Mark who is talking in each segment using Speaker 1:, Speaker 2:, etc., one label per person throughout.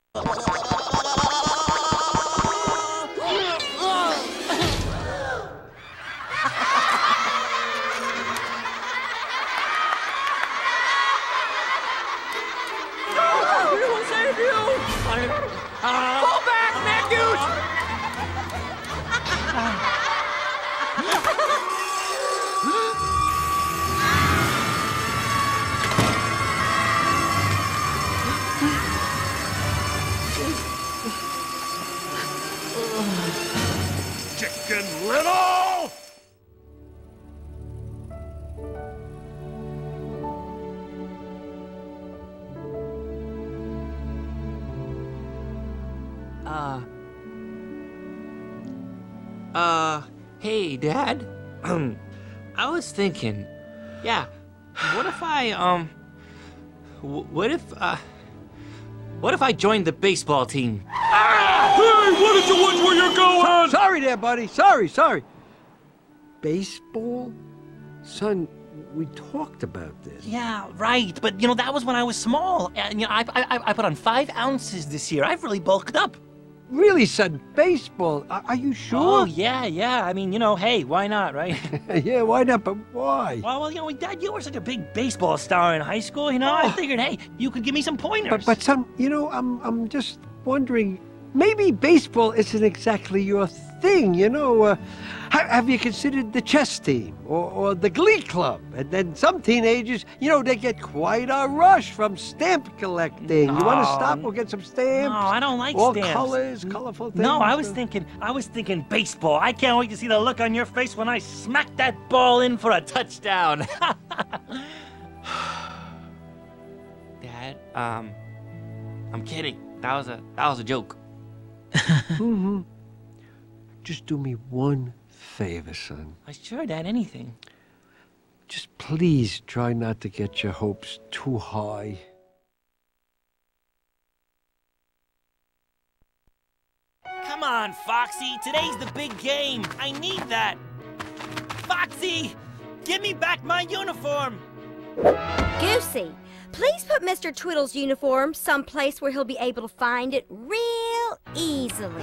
Speaker 1: Fall back, Mangoose!
Speaker 2: Chicken Little!
Speaker 3: Hey, Dad. I was thinking, yeah, what if what if I joined the baseball team?
Speaker 2: Hey, why don't you watch where you're going?
Speaker 4: Sorry there, buddy. Sorry. Baseball? Son, we talked about this.
Speaker 5: Yeah, right. But, that was when I was small. And, I put on 5 ounces this year. I've really bulked up.
Speaker 4: Really, son, baseball? Are you sure?
Speaker 5: Oh, yeah. I mean, hey, why not, right?
Speaker 4: Yeah, why not? But why?
Speaker 5: Well, Dad, you were such a big baseball star in high school, I figured, hey, you could give me some pointers.
Speaker 4: But son, I'm just wondering, maybe baseball isn't exactly your thing, Have you considered the chess team or the glee club? And then some teenagers, they get quite a rush from stamp collecting. You want to stop or get some stamps?
Speaker 5: No, I don't like
Speaker 4: all
Speaker 5: stamps.
Speaker 4: Colors, colorful things.
Speaker 5: No, I was thinking baseball. I can't wait to see the look on your face when I smack that ball in for a touchdown.
Speaker 3: Dad, I'm kidding. That was a joke.
Speaker 4: Mm-hmm. Just do me one favor, son.
Speaker 5: Sure, Dad, anything.
Speaker 4: Just please try not to get your hopes too high.
Speaker 5: Come on, Foxy. Today's the big game. I need that. Foxy, give me back my uniform.
Speaker 6: Goosey, please put Mr. Twiddle's uniform someplace where he'll be able to find it real easily.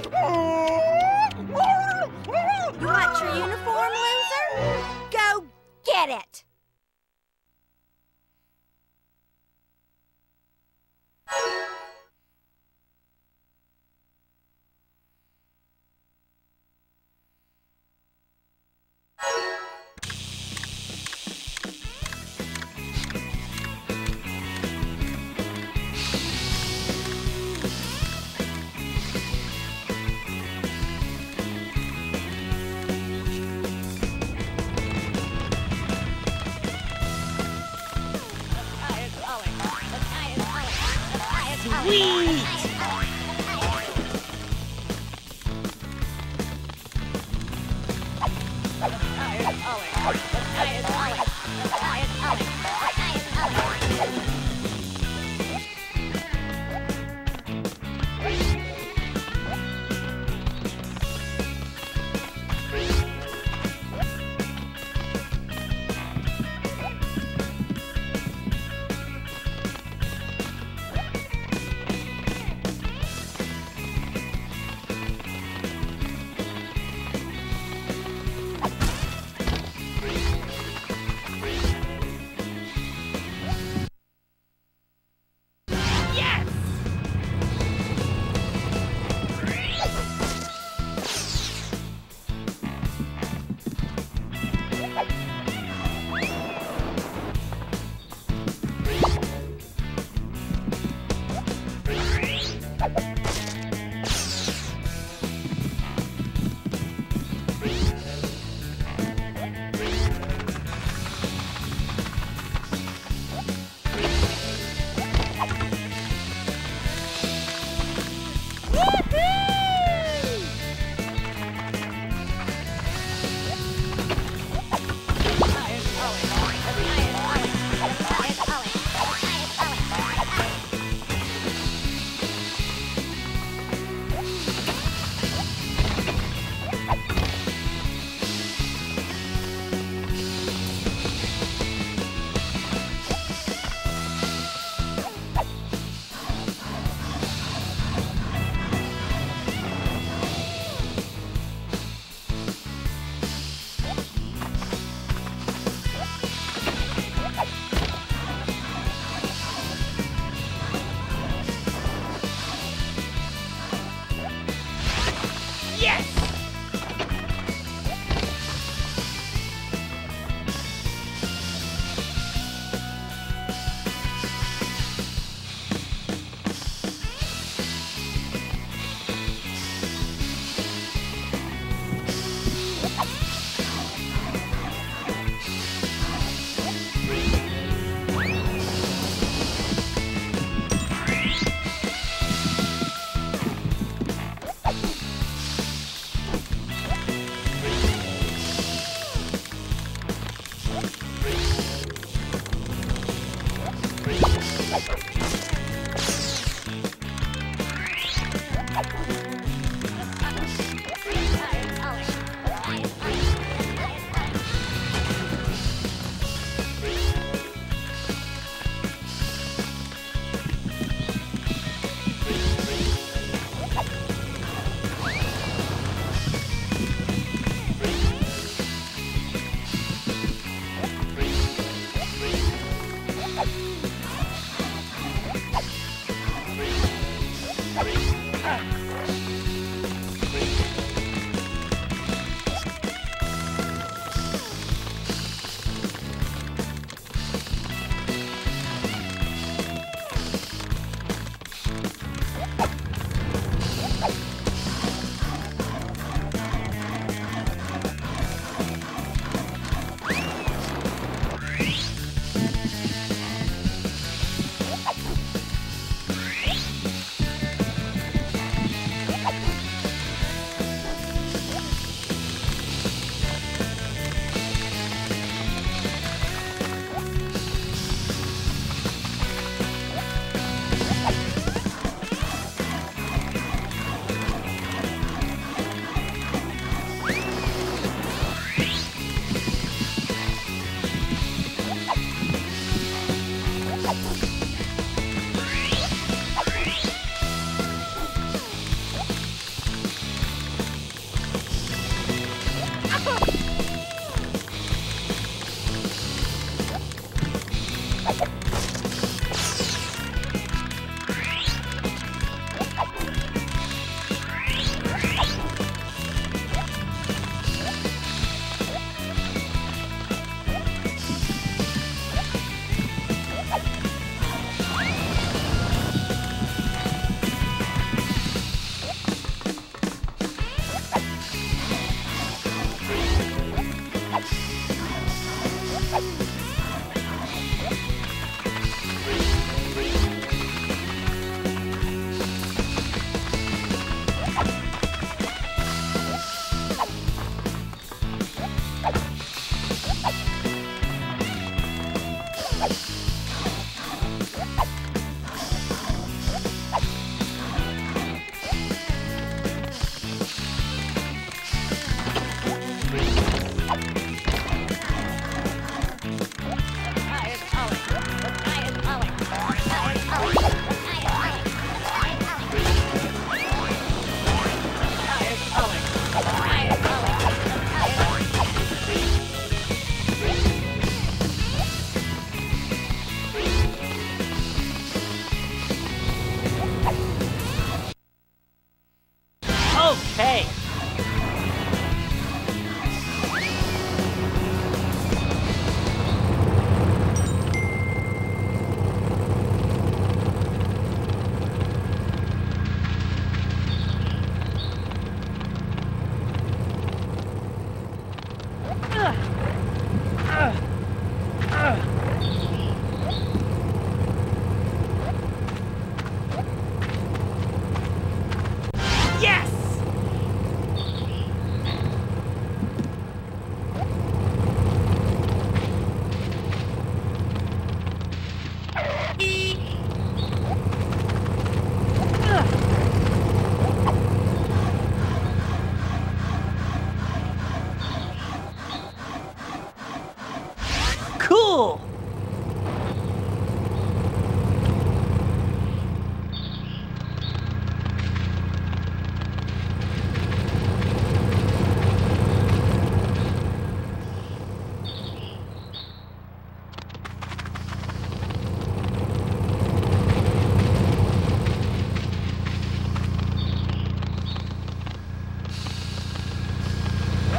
Speaker 6: You want your uniform, loser? Go get it!
Speaker 5: Sweet!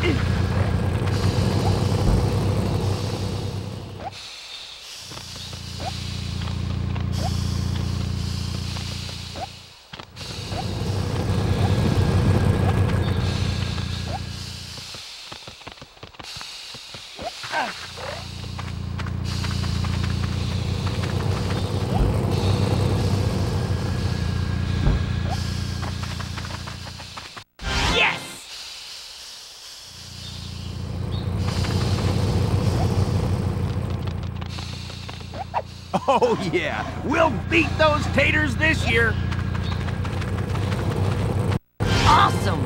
Speaker 1: Oh, yeah. We'll beat those taters this year.
Speaker 5: Awesome!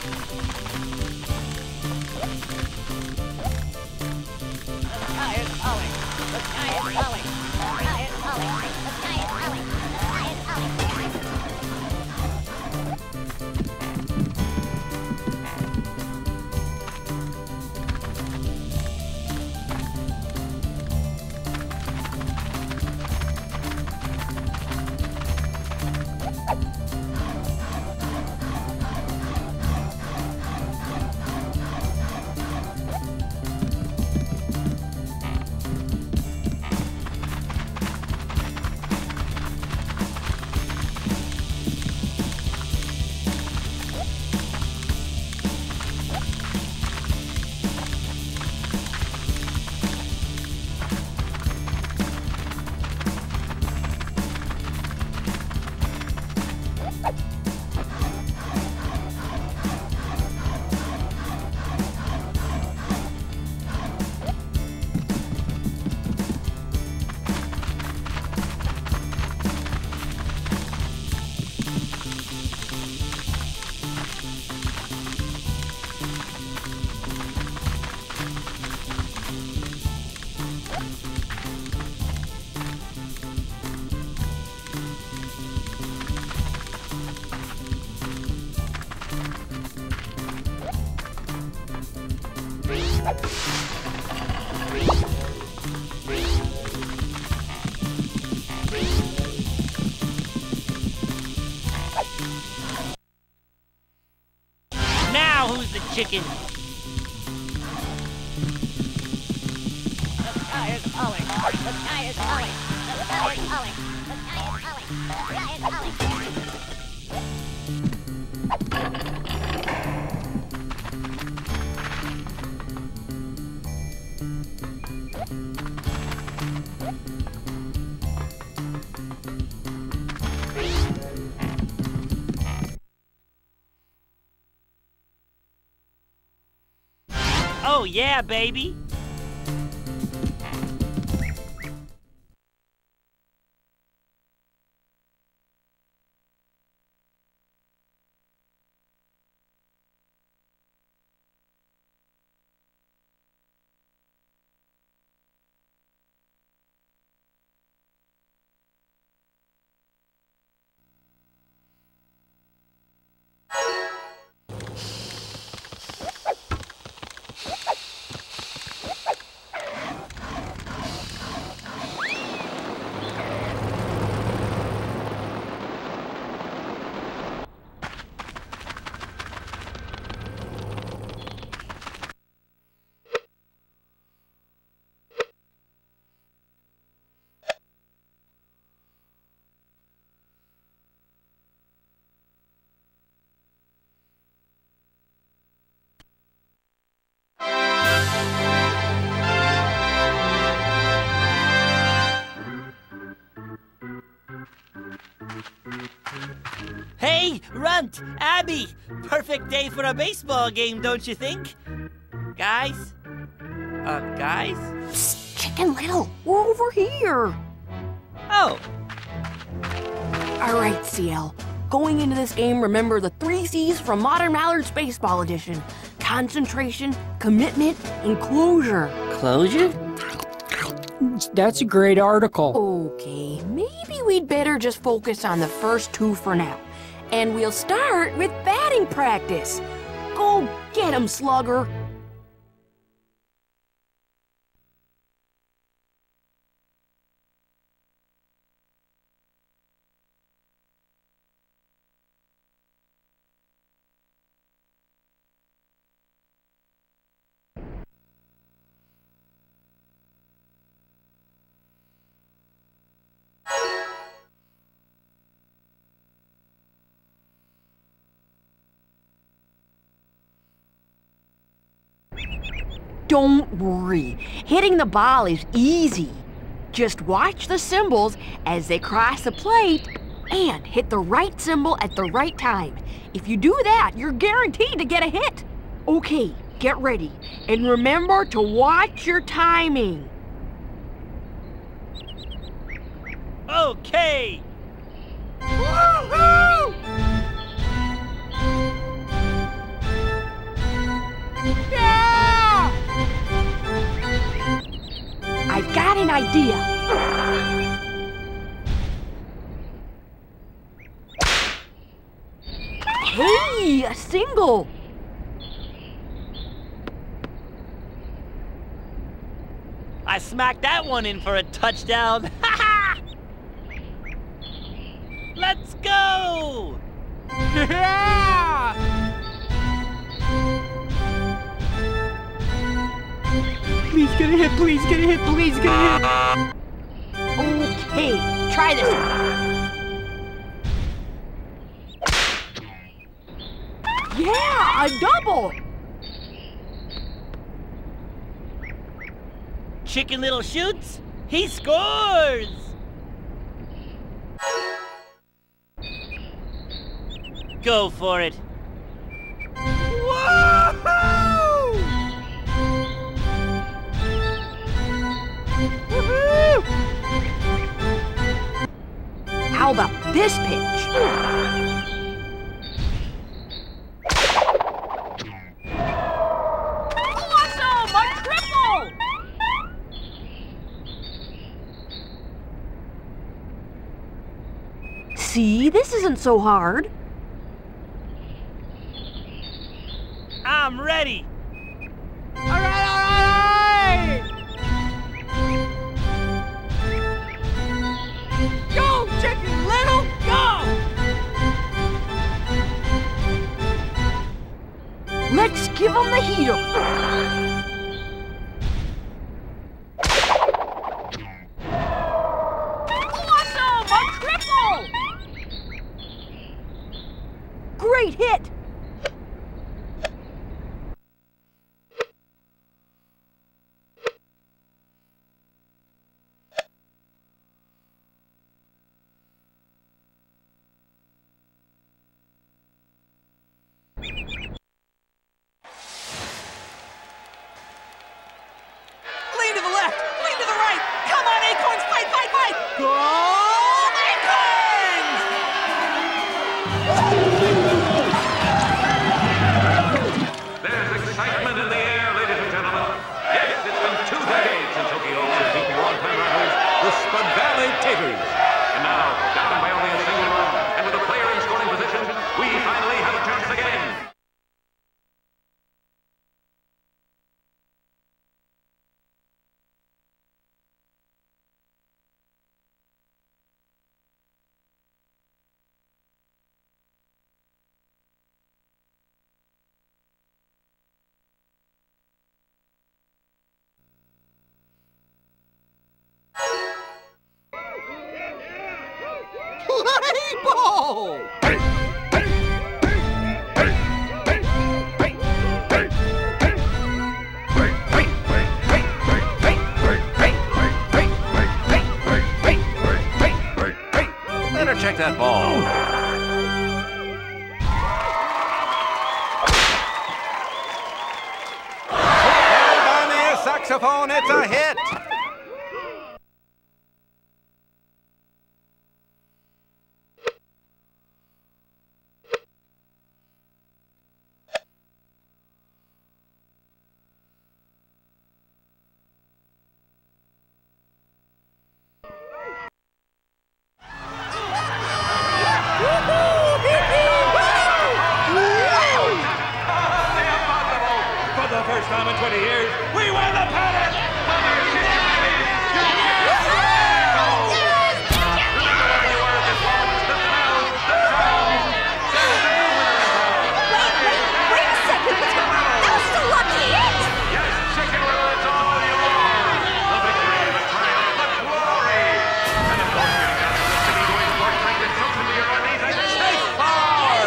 Speaker 5: Now who's the chicken?
Speaker 7: The sky is falling. The sky is falling. The sky is falling. The sky is falling. The sky is falling.
Speaker 5: Oh yeah, baby. Hey, Runt, Abby! Perfect day for a baseball game, don't you think? Guys? Guys?
Speaker 8: Psst, Chicken Little, we're over here.
Speaker 5: Oh,
Speaker 8: All right, CL. Going into this game, remember the 3 C's from Modern Mallards Baseball Edition. Concentration, commitment, and closure.
Speaker 5: closure?
Speaker 9: That's a great article.
Speaker 8: Okay, maybe we'd better just focus on the first 2 for now. And we'll start with batting practice. Go get 'em, Slugger. Don't worry, hitting the ball is easy. Just watch the symbols as they cross the plate and hit the right symbol at the right time. If you do that, you're guaranteed to get a hit. Okay, get ready. And remember to watch your timing.
Speaker 5: Okay!
Speaker 8: Woohoo! idea. Hey, a single.
Speaker 5: I smacked that one in for a touchdown. Let's go!
Speaker 3: Please get a hit, please get a hit, please get a hit.
Speaker 8: Okay, try this one. Yeah, a double.
Speaker 5: Chicken Little shoots, he scores! Go for it. Woohoo! Woohoo!
Speaker 8: How about this pitch? Awesome! A triple! See, this isn't so hard.
Speaker 5: I'm ready.
Speaker 3: All right! Go, Chicken Little, go!
Speaker 8: Let's give him the heater. Awesome! A triple! Great hit!
Speaker 5: Lean to the left, lean to the right. Come on, Acorns, fight, fight, fight! Go Acorns!
Speaker 2: There's excitement in the air, ladies and gentlemen. Yes, it's been 2 decades since Okie has beaten longtime rivals, the Spud Valley Taters. And now, down by only a single run, and with a player in scoring position, we finally have a chance again.
Speaker 1: Play ball!
Speaker 2: Better check that ball.
Speaker 1: Buy me a saxophone, it's a hit!
Speaker 2: For the first time in 20 years, we win the pennant! Remember what we were at this moment, the smells, the sounds.
Speaker 6: Wait a second! That was still lucky!
Speaker 2: Yes, Chicken Little, it's all yours! The victory, the triumph, the glory! And of course, you've got the city doing sports like this, so to your knees and stay far!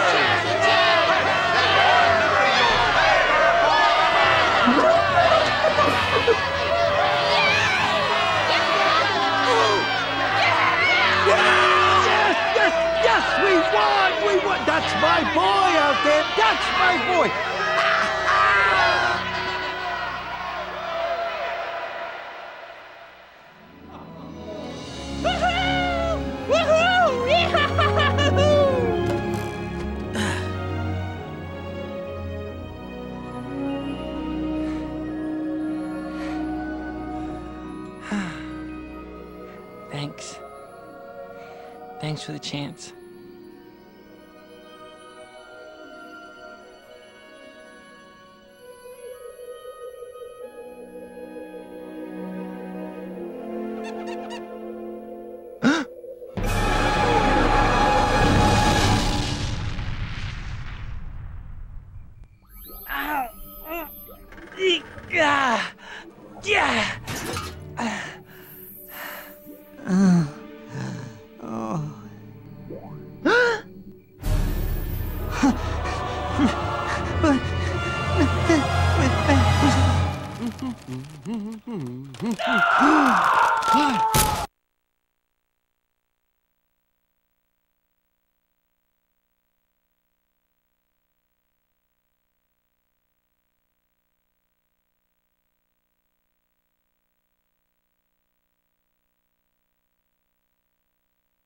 Speaker 4: Yes, we won! We won! That's my boy out there! That's my boy!
Speaker 3: Thanks for the chance.